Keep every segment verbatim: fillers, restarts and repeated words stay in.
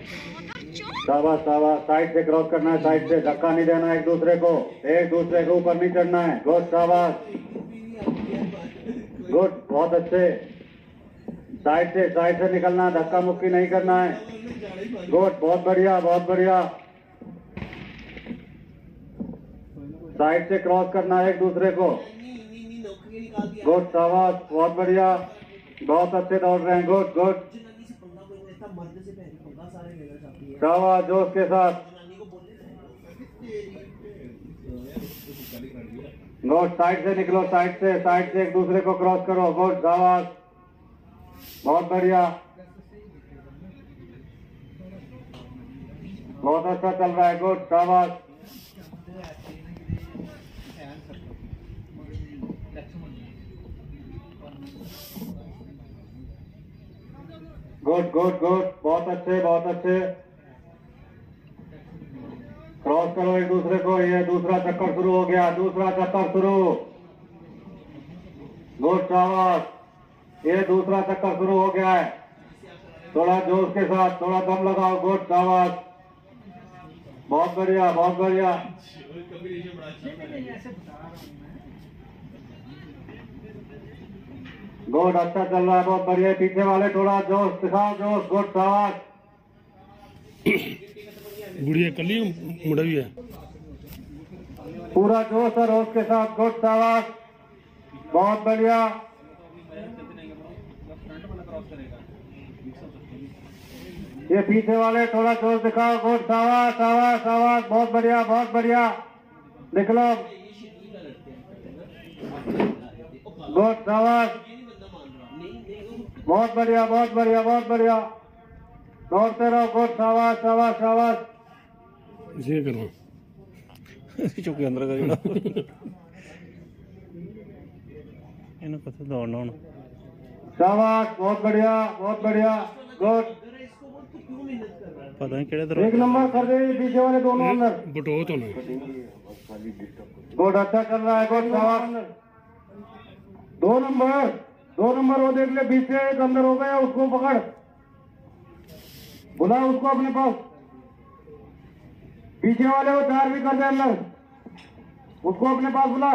शाबाश शाबाश, साइड से क्रॉस करना है, साइड से धक्का नहीं देना है एक दूसरे को, एक दूसरे के ऊपर नहीं चढ़ना है। गुड शाबाश, गुड, बहुत अच्छे। साइड से साइड से निकलना, धक्का मुक्की नहीं करना है। गुड, बहुत बढ़िया बहुत बढ़िया। साइड से क्रॉस करना है एक दूसरे को। गुड शाबाश, बहुत बढ़िया, बहुत अच्छे दौड़ रहे हैं। गुड गुड शाबाश, जोश के साथ। गुड, साइड से निकलो, साइड से साइड से एक दूसरे को क्रॉस करो। गुड शाबाश, बहुत बढ़िया, बहुत अच्छा चल रहा है। गुड शाबाश, गुड गुड गुड, बहुत अच्छे बहुत अच्छे। क्रॉस करो एक दूसरे को। ये दूसरा चक्कर शुरू हो गया, दूसरा चक्कर शुरू। गुड शाबाश, ये दूसरा चक्कर शुरू हो गया है। थोड़ा जोश के साथ, थोड़ा दम लगाओ। गुड शाबाश, बहुत बढ़िया बहुत बढ़िया। गुड, अच्छा चल रहा है, बहुत बढ़िया। पीछे वाले थोड़ा जोश दिखाओ, जोश। गुड शाबाश। गुड़िया कली मुंडा भी है, पूरा जोश और होश के साथ। गुड शाबाश, बहुत बढ़िया। ये पीछे वाले थोड़ा जोश दिखाओ। गुड शाबाश शाबाश शाबाश, बहुत बढ़िया बहुत बढ़िया। निकलो। गुड शाबाश, बहुत बढ़िया बहुत बढ़िया बहुत बढ़िया। दौड़ते रहो। गुड शाबाश शाबाश शाबाश। इसे करो चौके अंदर का जोड़ा इन्हें पता दौड़ना होना। शाबाश, बहुत बढ़िया बहुत बढ़िया। गुड, पता नहीं केड़े तरह एक नंबर कर दे पीछे वाले दोनों अंदर। बटो तो ना। गुड, अच्छा चल रहा है। गुड शाबाश, दो नंबर दो नंबर वो देख ले, बीच से एक अंदर हो गया, उसको पकड़, बुला उसको अपने पास। पीछे वाले वो चार भी कर दे अंदर, उसको अपने पास बुला।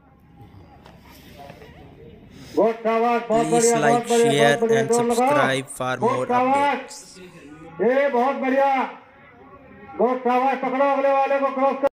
बहुत शाबाश, बहुत बढ़िया बहुत बढ़िया बहुत बढ़िया। जोर लगाओ। बहुत शाबाश, ये बहुत बढ़िया। बहुत शाबाश, पकड़ो अगले वाले को, क्रॉस।